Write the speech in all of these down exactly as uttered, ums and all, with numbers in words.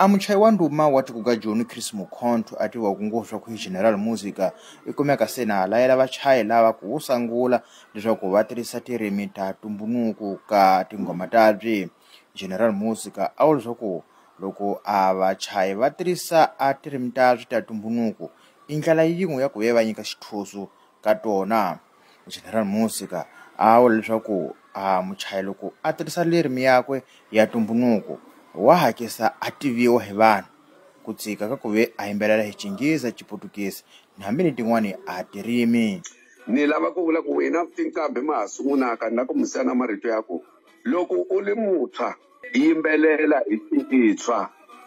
amuchayi wa nduma wati kuga John Chris Mukhonto ati wakungoswa ku General Music ikumeka sena alayela vachayi lava ku sangula leswaku va tirhisa tirimi ta tumbuluko ka tingoma tabye. General Music a vula leswaku loko a vachayi va tirhisa a tirimi tabye ta tumbuluko i ndlela yin'we ya ku ve va nyika xithoso ka tona. General Music a vula leswaku a muchayi loko a tirhisa ririmi yakwe ya tumbuluko wa hakesa a tiviwa hi vanhu ku tsika ka ku ve a yimbelela hi Xinghezi, Xiputukezi na hambi ni tin'wani a tirimi. Ni lava ku vula ku wena tinkambe ma ha sungulaka na ku misana marito yako loko u ri muntshwa yimbelela hi xintshwa,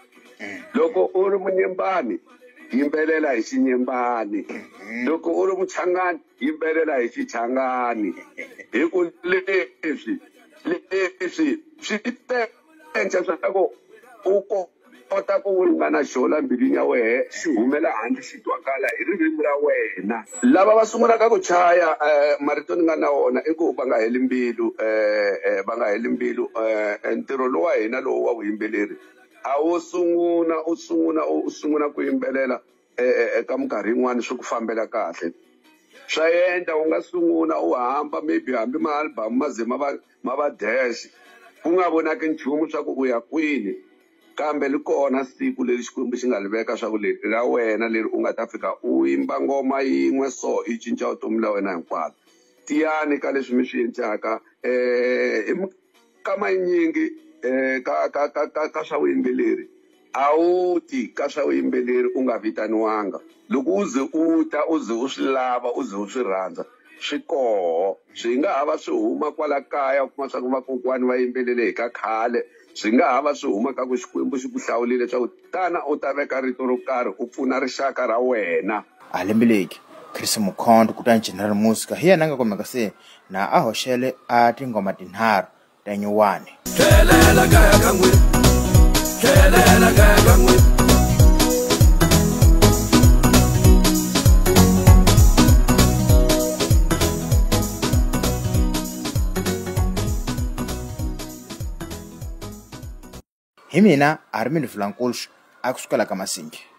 loko u ri munyembani yimbelela hi xinyembani, loko u ri muchangani yimbelela hi xichangani. Hi ku leswi leswi swi teenca swa ku u kota ku ringana xola mbilwini ya wehe xi humela handle xi twakala hi ririmi ra wena. Lava va sungulaka ku chaya marito ni nga na wona i ku va nga heli mbilu va nga heli mbilu ntirho lowu wa hina lowu wa vuyimbeleri a wo sungula u sungula u sungula ku yimbelela eka minkarhi yin'wani swi ku fambela kahle. Swa endla u nga sungula u hamba maybe hambi ma-album ma ze ma va ma va dash ku nga vonaki nchumu swa ku u ya kwini, kambe li kona siku leri Xikwembu xi nga li veka swa ku leri ra wena leri u nga ta fika u yimba ngoma yin'we so i cinca vutomi la wena hinkwaro. Tiyani ka leswi mi swi endlaka hi minkama yinyingi ka ka ka ka ka swa vuyimbeleri a wu ti ka swa vuyimbeleri u nga vitaniwanga. Loko u ze u ta u ze u swi lava u ze u swi rhandza swi koho. Swi nga ha va swi huma kwala kaya u kuma swa ku vakokwani va yimbelele hi ka khale, swi nga ha va swi huma ka ku Xikwembu xi ku hlawulile leswaku tana u ta veka rito ro karhi u pfuna rixaka ra wena. Alembileki Chris Mukhonto kutani General Music hi yena a nga kumeka se na a hoxele a tingoma tinharhu ta nyuwani. Tlhelela kaya ka n'wina, tlhelela kaya ka n'wina. Hi mina Armin Vlankulush a kusukela ka Masingi.